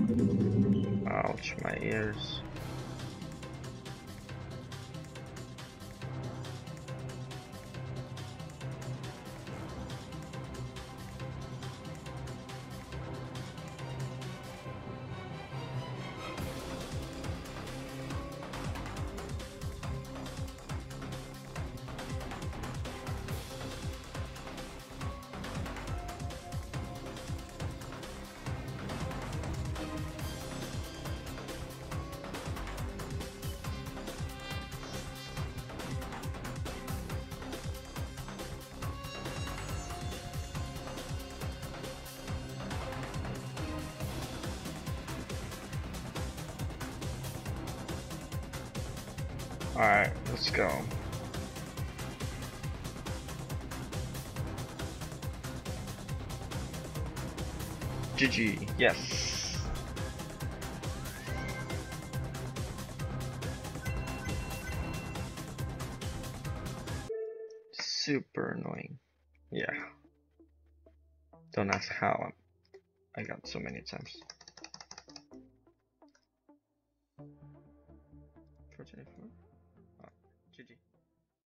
Ouch, my ears. Alright, let's go. GG, yes. Super annoying. Yeah. Don't ask how I got so many times.